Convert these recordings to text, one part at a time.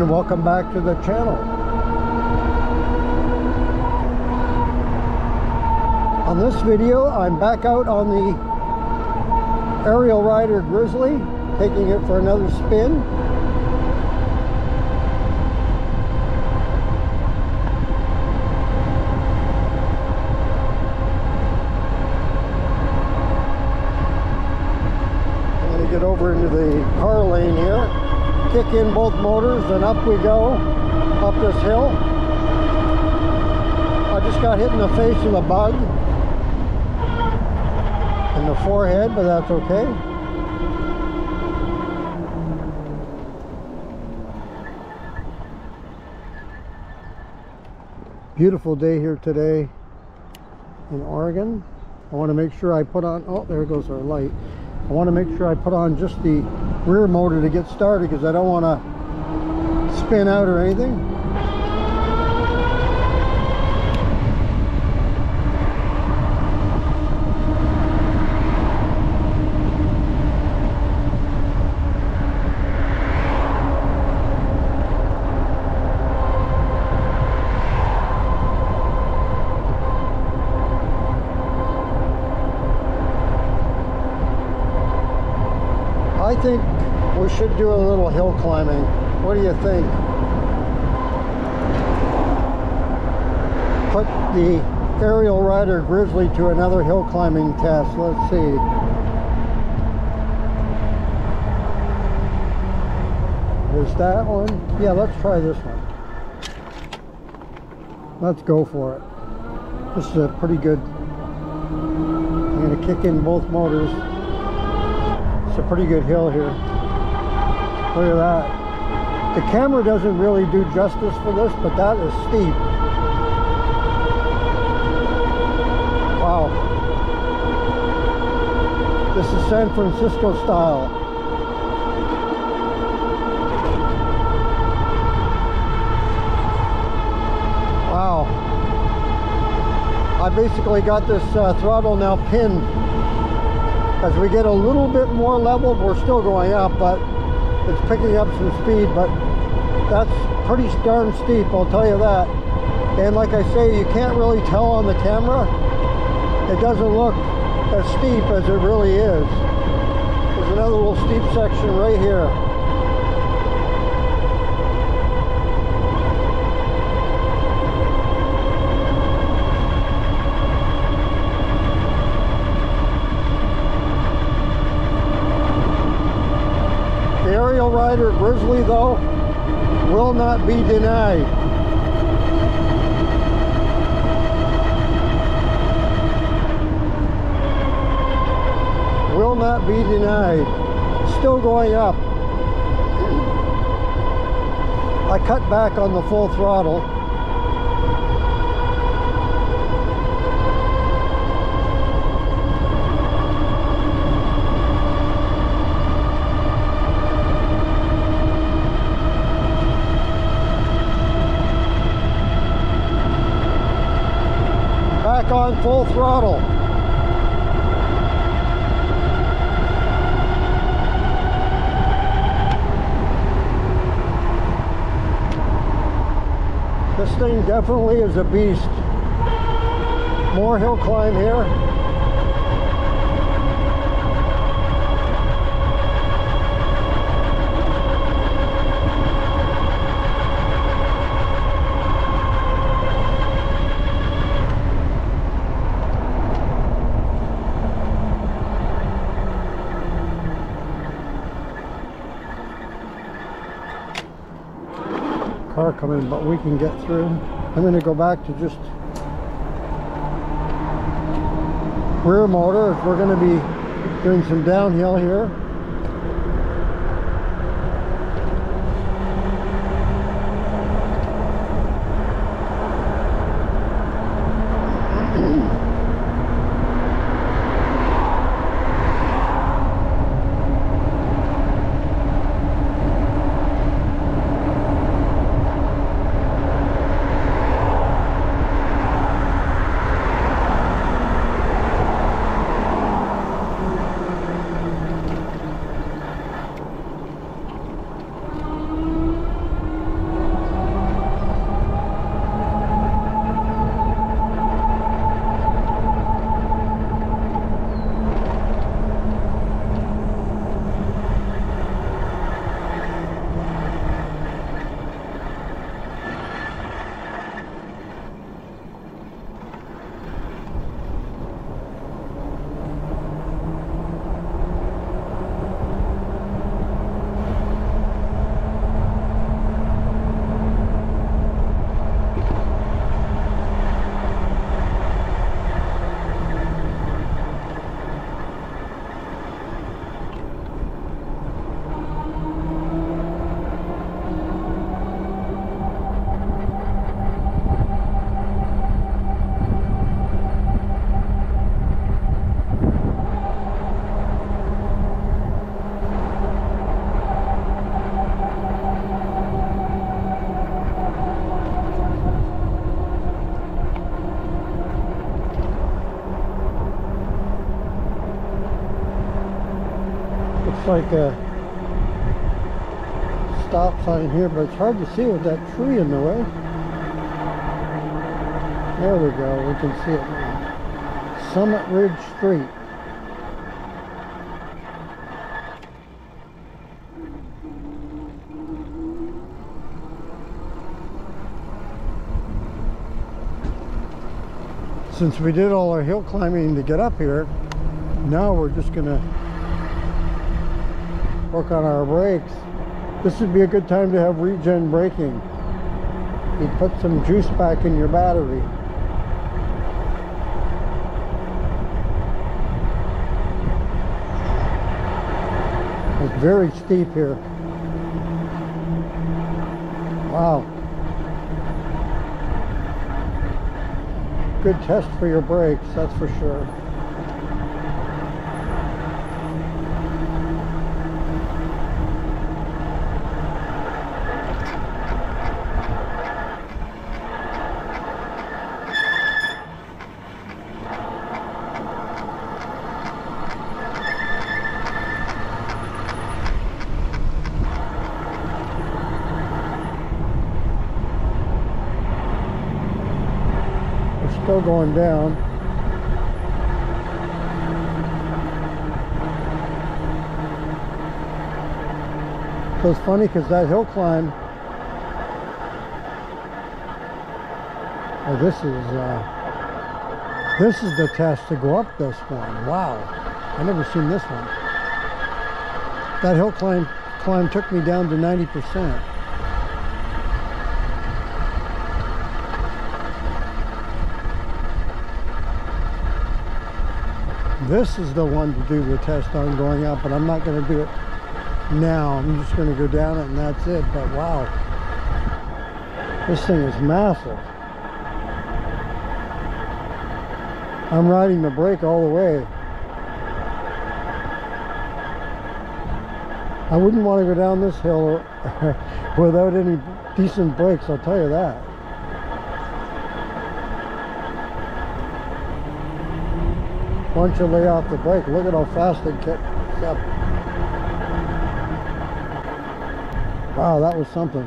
and welcome back to the channel. On this video, I'm back out on the Aerial Rider Grizzly, taking it for another spin. I'm going to get over into the car lane here, kick in both motors, and up we go, up this hill. I just got hit in the face with a bug in the forehead, but that's okay. Beautiful day here today in Oregon. I want to make sure I put on, oh, there goes our light. I want to make sure I put on just the rear motor to get started because I don't want to spin out or anything. I think we should do a little hill climbing. What do you think? Put the Aerial Rider Grizzly to another hill climbing test. Let's see. There's that one. Yeah, let's try this one. Let's go for it. This is a pretty good. I'm going to kick in both motors. A pretty good hill here. Look at that. The camera doesn't really do justice for this, but that is steep. Wow. This is San Francisco style. Wow. I basically got this throttle now pinned. As we get a little bit more level, we're still going up, but it's picking up some speed, but that's pretty darn steep, I'll tell you that. And like I say, you can't really tell on the camera. It doesn't look as steep as it really is. There's another little steep section right here. The Aerial Rider Grizzly, though, will not be denied. Will not be denied. Still going up. I cut back on the full throttle. Back on full throttle. This thing definitely is a beast. More hill climb here. Car coming, but we can get through. I'm going to go back to just rear motor if we're going to be doing some downhill here. like a stop sign here, but it's hard to see with that tree in the way. There we go, we can see it now. Summit Ridge Street. Since we did all our hill climbing to get up here, now we're just gonna work on our brakes. This would be a good time to have regen braking. You put some juice back in your battery. It's very steep here. Wow. Good test for your brakes, that's for sure. Still going down. So it's funny because that hill climb, oh, this is the test to go up this one. Wow, I never seen this one. That hill climb took me down to 90%. This is the one to do the test on going up, but I'm not going to do it now. I'm just going to go down it and that's it. But wow, this thing is massive. I'm riding the brake all the way. I wouldn't want to go down this hill without any decent brakes, I'll tell you that. Once you lay off the brake, look at how fast it kept up. Wow, that was something.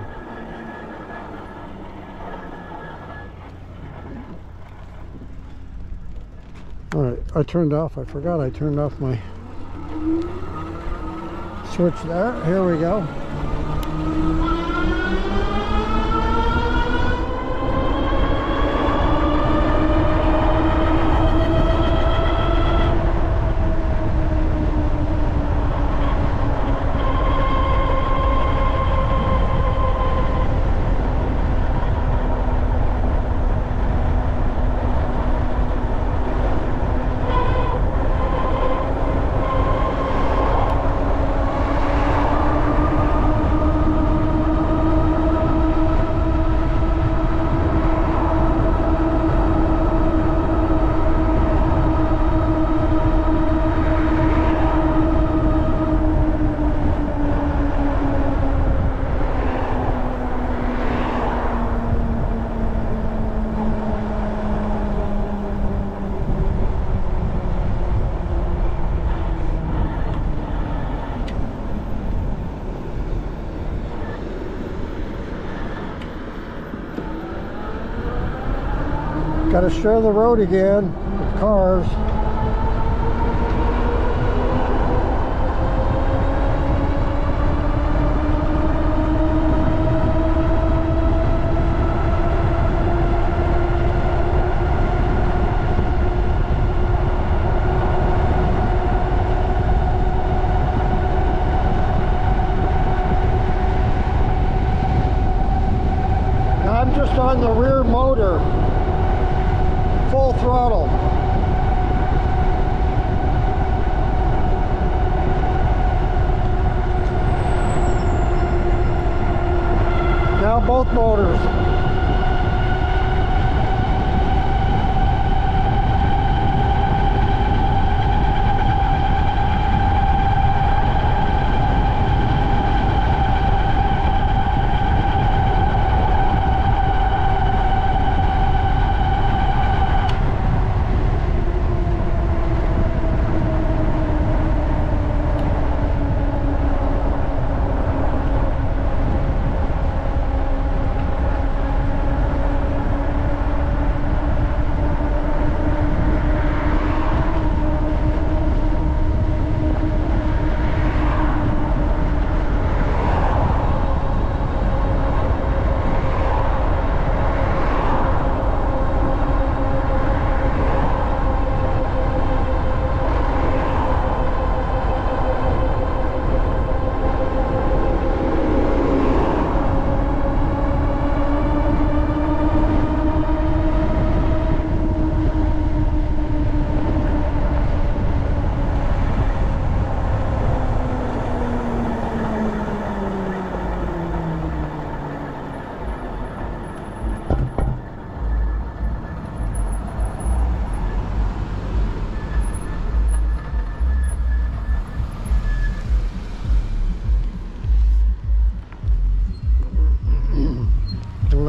All right, I turned off. I forgot I turned off my switch there. Here we go. Got to share the road again with cars. Now I'm just on the rear motor. Full throttle. Now both motors.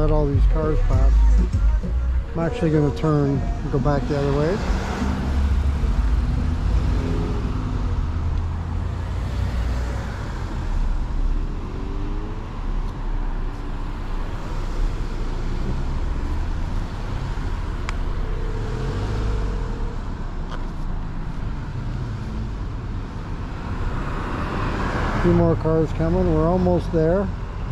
let all these cars pass. I'm actually going to turn and go back the other way. A few more cars coming. We're almost there.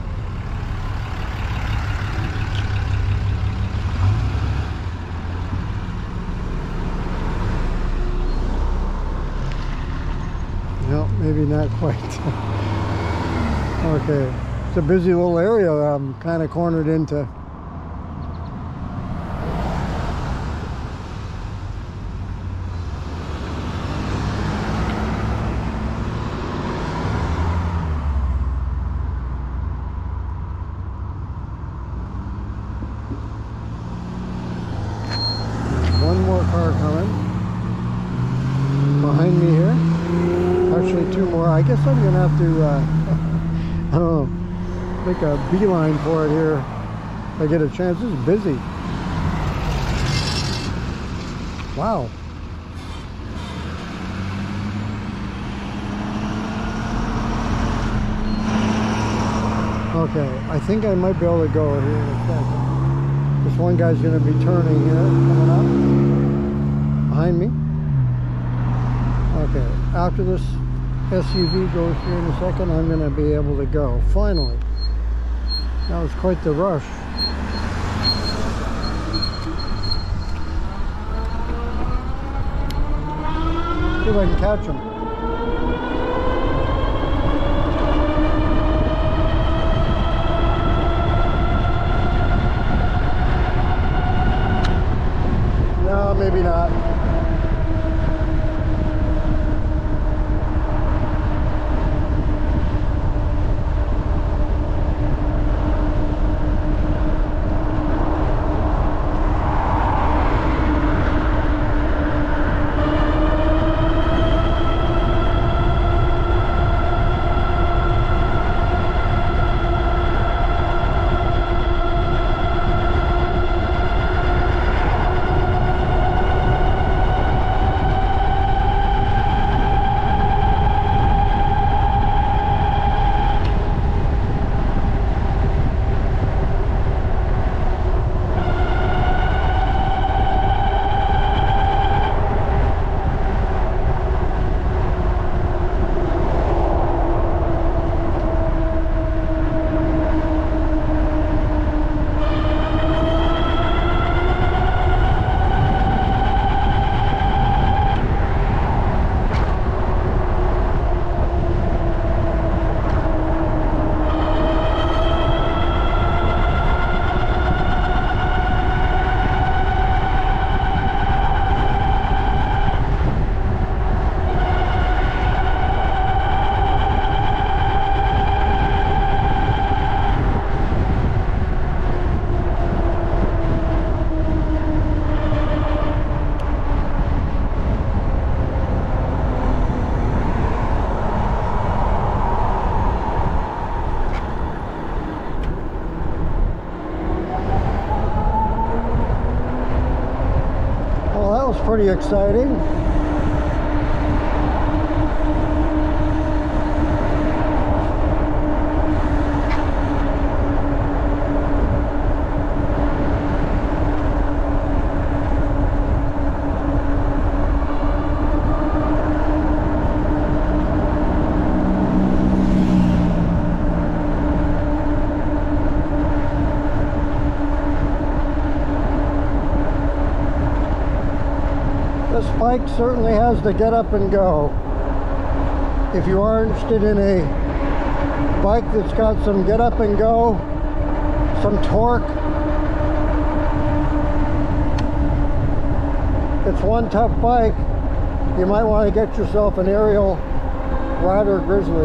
No, maybe not quite. Okay, it's a busy little area I'm kind of cornered into. One more car coming behind me here. Actually, two more. I guess I'm gonna have to, I don't know, make a beeline for it here if I get a chance. This is busy. Wow. Okay, I think I might be able to go here in a second. This one guy's going to be turning here, coming up behind me. Okay, after this SUV goes here in a second, I'm going to be able to go. Finally. That was quite the rush. See if I can catch him. No, maybe not. Pretty exciting. This bike certainly has the get up and go. If you are interested in a bike that's got some get up and go, some torque, it's one tough bike. You might want to get yourself an Ariel Rider Grizzly.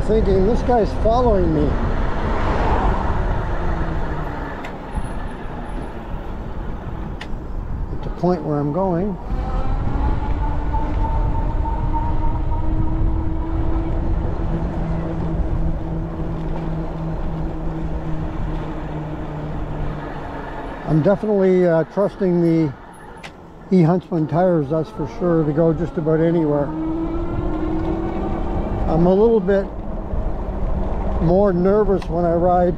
thinking, this guy's following me. At the point where I'm going. I'm definitely trusting the eHuntsman tires, that's for sure, to go just about anywhere. I'm a little bit more nervous when I ride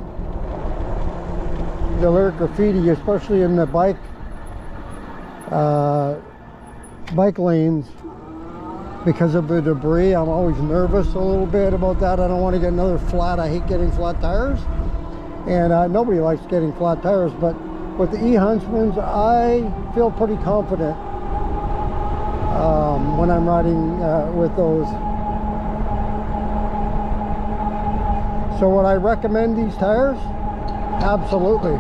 the Lyric Graffiti, especially in the bike lanes, because of the debris. I'm always nervous a little bit about that. I don't want to get another flat. I hate getting flat tires, and nobody likes getting flat tires, but with the eHuntsmans, I feel pretty confident when I'm riding with those. So would I recommend these tires? Absolutely.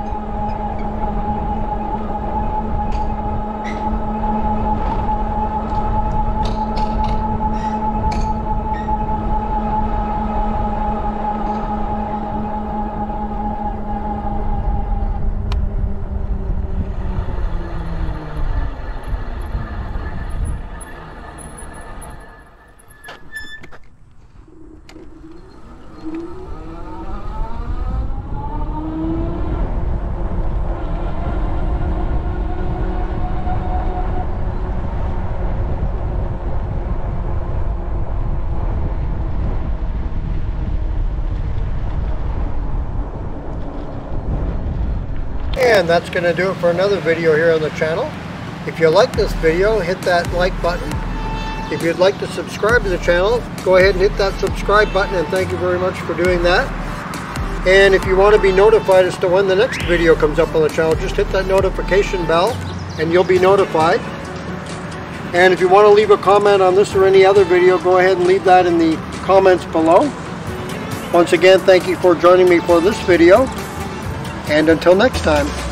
And that's going to do it for another video here on the channel. If you like this video, hit that like button. If you'd like to subscribe to the channel, go ahead and hit that subscribe button, and thank you very much for doing that. And if you want to be notified as to when the next video comes up on the channel, just hit that notification bell and you'll be notified. And if you want to leave a comment on this or any other video, go ahead and leave that in the comments below. Once again, thank you for joining me for this video, and until next time.